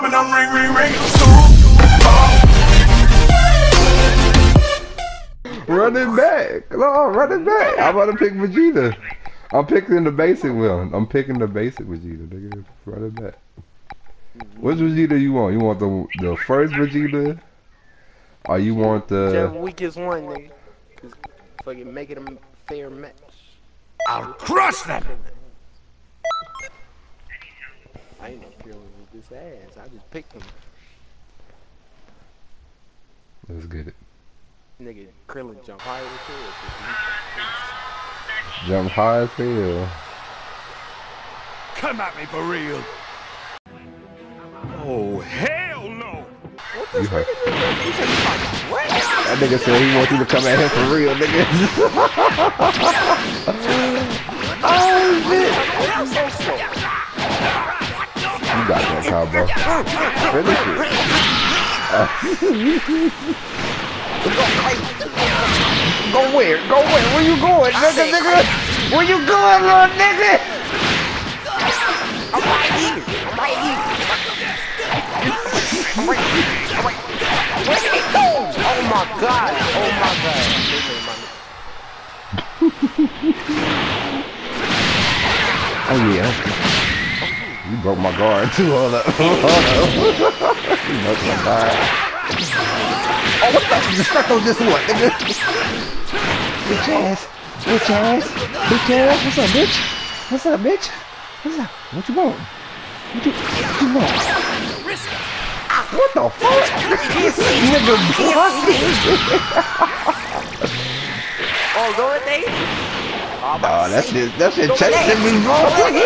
and I'm ring. Run it back. No, run it back. I'm about to pick Vegeta. I'm picking the basic one. I'm picking the basic Vegeta, nigga. Run it back. Which Vegeta you want? You want the first Vegeta? Or you want the weakest one, nigga? Cause fucking make it a fair match. I'll crush them. I ain't no killing with this ass. I just picked him. Let's get it. Nigga, Krillin jump higher than hell. Jump high as hell. Come at me for real. Oh, hell no. What this nigga do? That nigga said he wants you to come at him for real, nigga. Oh, shit. You got that, cowboy. Finish it. Go where? Go where? Where you going, nigga? Where you going, little nigga? I'm right here. Where did he go? Oh my god. Oh yeah. You broke my guard too. Hold up. You broke my guard. Oh, what the? You stuck on this one, nigga. Bitch ass. What's up, bitch? What you want? What you want? What the fuck? Nigga, Oh, go with me? Oh, that shit chasing me, bro.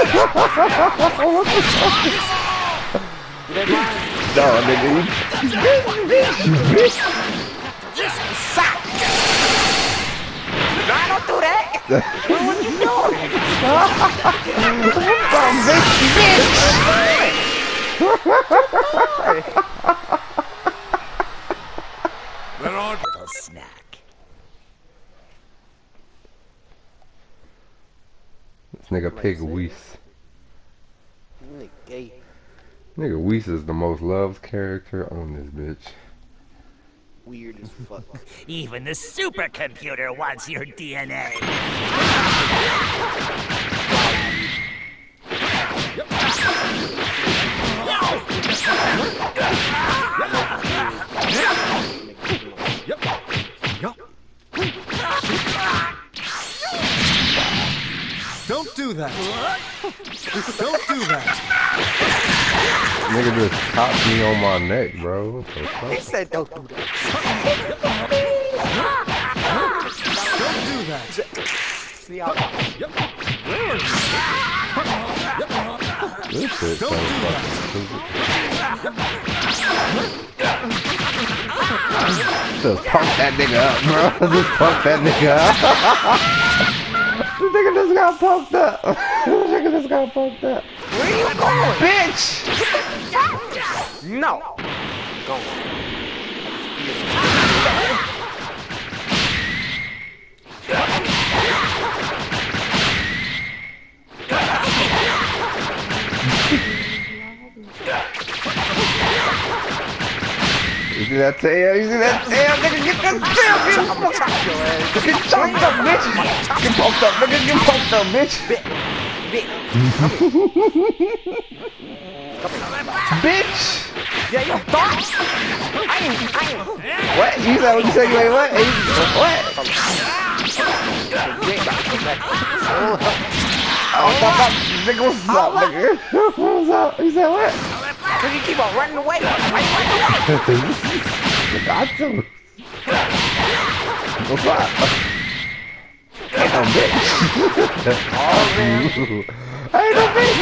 No, nigga, you bitch. Suck! No, don't do that! What you doing? Little snack. This nigga pick Whis. Nigga gay. Nigga Whis is the most loved character on this bitch. Weird as fuck. Even the supercomputer wants your DNA. Don't do that. Don't do that. Nigga just chopped me on my neck, bro. What the fuck? He said don't do that. Don't do that. See how This shit so fucking stupid. Just pump that nigga up, bro. Just pump that nigga up. This nigga just got pumped up. where you going? Bitch! No! Go. You see that tail? Nigga, get that tail! I'ma chop your ass. Get chopped up, bitch! Get pumped up, nigga, get pumped up, bitch! Bitch! Yeah, you thought? I ain't. What? You said what you said? You ain't what? What? Oh, nigga, what's up, nigga? What's up? You said what? You keep on running away. Why you running away? Got to. What's up? Ain't no bitch. Ain't no bitch.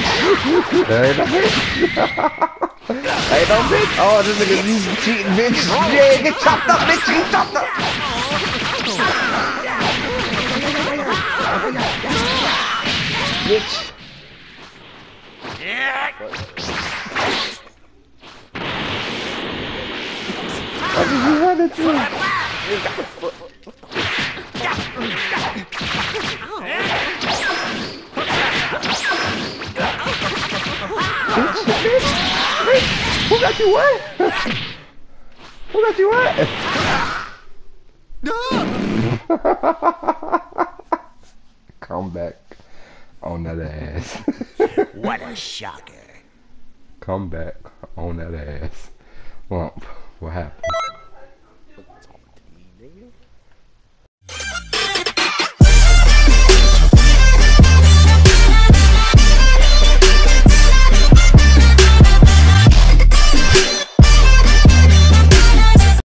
Oh, this nigga, you cheating, bitch. Yeah, get chopped up, bitch. Get chopped up. Bitch. What did you run into? Bitch. Who got you what? Who got you what? Come back on that ass. What a shocker. Come back on that ass. Lump, what happened? Talk to me, nigga.